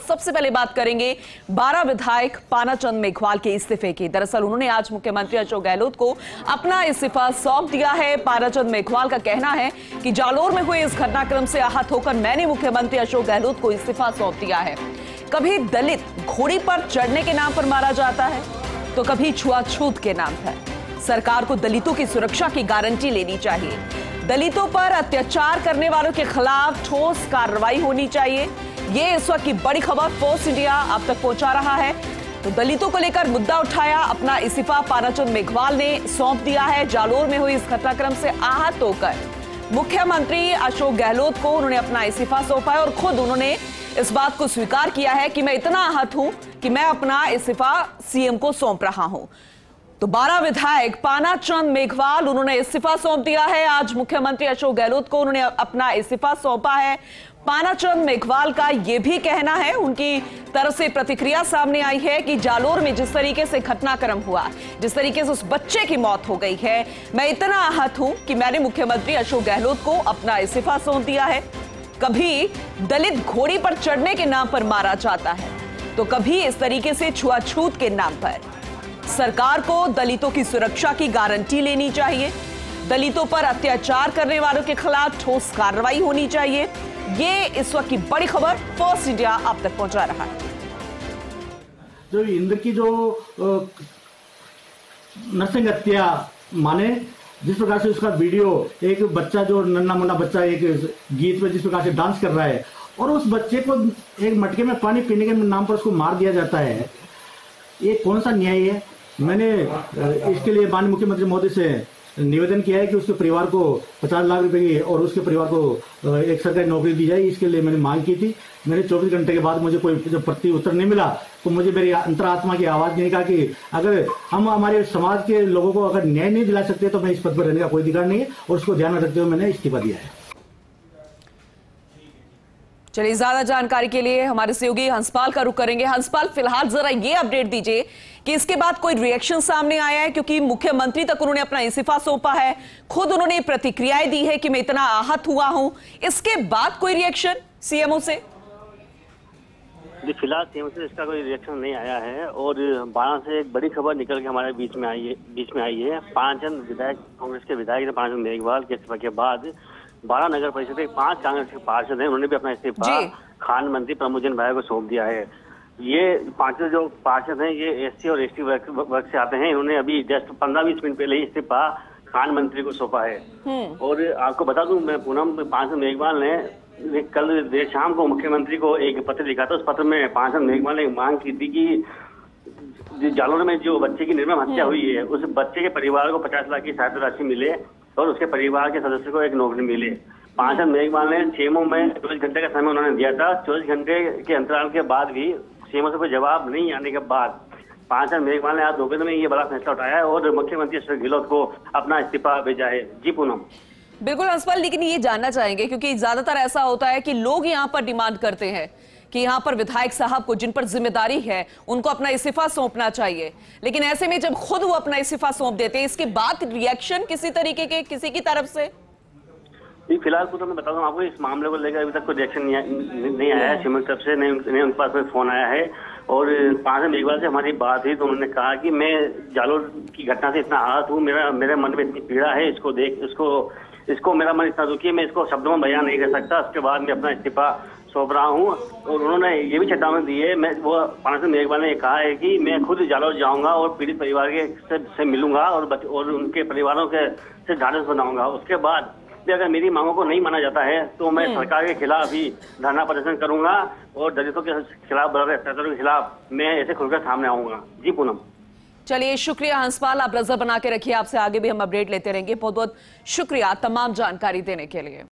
सबसे पहले बात करेंगे 12 विधायक पानाचंद मेघवाल के इस्तीफे की। दरअसल उन्होंने आज मुख्यमंत्री अशोक गहलोत को अपना इस्तीफा सौंप दिया है। पानाचंद मेघवाल का कहना है कि जालोर में हुए इस घटनाक्रम से आहत होकर मैंने मुख्यमंत्री अशोक गहलोत को इस्तीफा सौंप दिया है। कभी दलित घोड़ी पर चढ़ने के नाम पर मारा जाता है तो कभी छुआछूत के नाम पर। सरकार को दलितों की सुरक्षा की गारंटी लेनी चाहिए। दलितों पर अत्याचार करने वालों के खिलाफ ठोस कार्रवाई होनी चाहिए। ये इस वक्त की बड़ी खबर फोर्स इंडिया आप तक पहुंचा रहा है। तो दलितों को लेकर मुद्दा उठाया, अपना इस्तीफा पानाचंद मेघवाल ने सौंप दिया है। जालोर में हुई इस घटनाक्रम से आहत होकर मुख्यमंत्री अशोक गहलोत को उन्होंने अपना इस्तीफा सौंपा है और खुद उन्होंने इस बात को स्वीकार किया है कि मैं इतना आहत हूं कि मैं अपना इस्तीफा सीएम को सौंप रहा हूं। तो 12 विधायक पानाचंद मेघवाल उन्होंने इस्तीफा सौंप दिया है। आज मुख्यमंत्री अशोक गहलोत को उन्होंने अपना इस्तीफा सौंपा है। पानाचंद मेघवाल का यह भी कहना है, उनकी तरफ से प्रतिक्रिया सामने आई है कि जालोर में जिस तरीके से घटनाक्रम हुआ, जिस तरीके से उस बच्चे की मौत हो गई है, मैं इतना आहत हूं कि मैंने मुख्यमंत्री अशोक गहलोत को अपना इस्तीफा सौंप दिया है। कभी दलित घोड़ी पर चढ़ने के नाम पर मारा जाता है तो कभी इस तरीके से छुआछूत के नाम पर। सरकार को दलितों की सुरक्षा की गारंटी लेनी चाहिए। दलितों पर अत्याचार करने वालों के खिलाफ ठोस कार्रवाई होनी चाहिए। ये इस वक्त की बड़ी खबर फोर्स इंडिया आप तक पहुंचा रहा है। जो इंद्र की जो नरसिंह हत्या माने, जिस प्रकार से उसका वीडियो, एक बच्चा जो नन्ना मुन्ना बच्चा एक गीत में जिस प्रकार से डांस कर रहा है और उस बच्चे को एक मटके में पानी पीने के नाम पर उसको मार दिया जाता है, ये कौन सा न्याय है? मैंने इसके लिए माननीय मुख्यमंत्री महोदय से निवेदन किया है कि उसके परिवार को 50 लाख रुपए की और उसके परिवार को एक सरकारी नौकरी दी जाए। इसके लिए मैंने मांग की थी। मैंने 24 घंटे के बाद मुझे कोई जब प्रति उत्तर नहीं मिला तो मुझे मेरी अंतरात्मा की आवाज ने कहा कि अगर हम हमारे समाज के लोगों को अगर न्याय नहीं दिला सकते तो मैं इस पद पर रहने का कोई अधिकार नहीं है, और उसको ध्यान में रखते हुए मैंने इस्तीफा दिया है। चलिए, ज्यादा जानकारी के लिए हमारे सहयोगी हंसपाल का रुख करेंगे। हंसपाल, फिलहाल जरा ये अपडेट दीजिए कि इसके बाद कोई रिएक्शन सामने आया है, क्योंकि मुख्यमंत्री तक उन्होंने अपना इस्तीफा सौंपा है, खुद उन्होंने प्रतिक्रियाएं दी है कि मैं इतना आहत हुआ हूं। इसके बाद कोई रिएक्शन सीएमओ से? जी, फिलहाल सीएम से इसका कोई रिएक्शन नहीं आया है। और 12 से एक बड़ी खबर निकल के हमारे बीच में आई है। पानाचंद विधायक, कांग्रेस के विधायक ने पानाचंद मेघवाल के इस्तीफा के बाद 12 नगर परिषद के 5 कांग्रेस के पार्षद हैं, उन्होंने भी अपना इस्तीफा खान मंत्री प्रमोजन भाई को सौंप दिया है। ये 5 जो पार्षद हैं ये एससी और एसटी वर्ग से आते हैं। इन्होंने अभी जस्ट 15-20 मिनट पहले ही इस्तीफा खान मंत्री को सौंपा है। और आपको बता दूं, मैं पूनम, पानाचंद मेघवाल ने कल देर शाम को मुख्यमंत्री को एक पत्र लिखा था। उस पत्र में पानाचंद मेघवाल ने मांग की थी कि जालोर में जो बच्चे की निर्मम हत्या हुई है, उस बच्चे के परिवार को 50 लाख की सहायता राशि मिले और उसके परिवार के सदस्य को एक नौकरी मिले। पानाचंद मेघवाल ने सीएमओ में 24 घंटे का समय उन्होंने दिया था। 24 घंटे के अंतराल के बाद भी सीएमओ से कोई जवाब नहीं आने के बाद पानाचंद मेघवाल ने आज दोपहर में ये बड़ा फैसला उठाया है और मुख्यमंत्री अशोक गहलोत को अपना इस्तीफा भेजा है। जी पूनम। बिल्कुल हंसपाल, लेकिन ये जानना चाहेंगे क्योंकि ज्यादातर ऐसा होता है कि लोग यहाँ पर डिमांड करते हैं कि यहाँ पर विधायक साहब को, जिन पर जिम्मेदारी है, उनको अपना इस्तीफा सौंपना चाहिए, लेकिन ऐसे में जब खुद वो अपना इस्तीफा सौंप देते हैं, इसके बाद रिएक्शन किसी तरीके के किसी की तरफ से? फिलहाल तो मैं बता दूं आपको, इस मामले को लेकर अभी तक कोई रिएक्शन नहीं आया है सीएम की तरफ से, नहीं उनके पास कोई फोन आया है। और पानाचंद मेघवाल से हमारी बात हुई तो उन्होंने कहा कि मैं जालोर की घटना से इतना आहत हूँ, मेरे मन में इतनी पीड़ा है, इसको मेरा मन इतना दुखी है, मैं इसको शब्दों में बयान नहीं कर सकता। उसके बाद मैं अपना इस्तीफा सौंप रहा हूँ। और उन्होंने ये भी चेतावनी दी है, पानाचंद मेघवाल ने कहा है कि मैं खुद जालोर जाऊंगा और पीड़ित परिवार के से मिलूंगा और उनके परिवारों के से ढांढस बनाऊंगा। उसके बाद भी अगर मेरी मांगों को नहीं माना जाता है तो मैं सरकार के खिलाफ ही धरना प्रदर्शन करूंगा और दलितों के खिलाफ, बढ़ रहे अत्याचारों के खिलाफ मैं ऐसे खुलकर सामने आऊंगा। जी पूनम। चलिए, शुक्रिया हंसपाल, आप नजर बना के रखिए, आपसे आगे भी हम अपडेट लेते रहेंगे। बहुत बहुत शुक्रिया तमाम जानकारी देने के लिए।